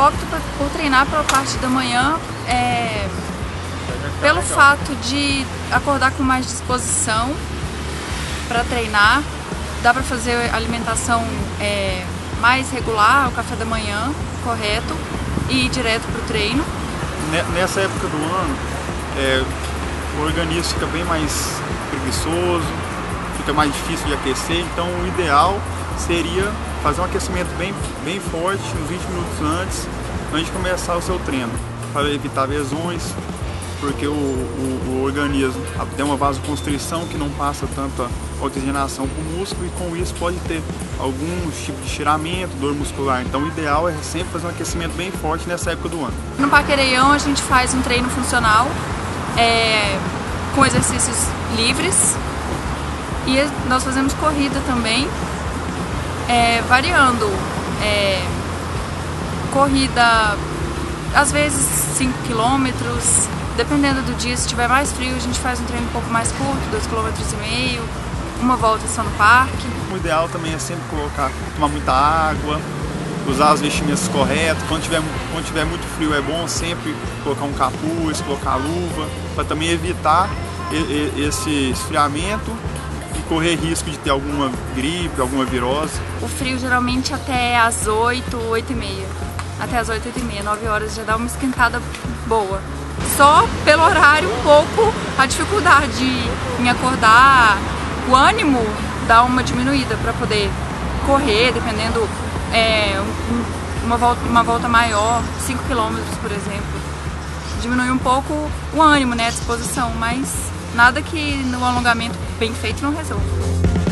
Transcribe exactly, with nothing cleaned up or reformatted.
opto por treinar pela parte da manhã é, pelo fato de acordar com mais disposição para treinar. Dá para fazer alimentação é, mais regular, o café da manhã correto e ir direto para o treino. Nessa época do ano, é, o organismo fica bem mais preguiçoso, fica mais difícil de aquecer, então o ideal seria fazer um aquecimento bem, bem forte, uns vinte minutos antes, antes de começar o seu treino, para evitar lesões, porque o, o, o organismo tem uma vasoconstrição que não passa tanta oxigenação para o músculo e com isso pode ter algum tipo de estiramento, dor muscular. Então o ideal é sempre fazer um aquecimento bem forte nessa época do ano. No Parque Areião a gente faz um treino funcional é, com exercícios livres e nós fazemos corrida também, é, variando é, corrida às vezes cinco quilômetros, dependendo do dia. Se estiver mais frio a gente faz um treino um pouco mais curto, dois quilômetros e meio, uma volta só no parque. O ideal também é sempre colocar, tomar muita água, usar as vestimentas corretas. Quando tiver, quando tiver muito frio é bom sempre colocar um capuz, colocar luva, para também evitar esse esfriamento e correr risco de ter alguma gripe, alguma virose. O frio geralmente até às oito, oito e meia. Até às oito, oito e meia, nove horas já dá uma esquentada boa. Só pelo horário um pouco a dificuldade em acordar, o ânimo dá uma diminuída para poder correr, dependendo é, um, uma, volta, uma volta maior, cinco quilômetros por exemplo. Diminui um pouco o ânimo, né, a disposição, mas nada que no alongamento bem feito não resolva.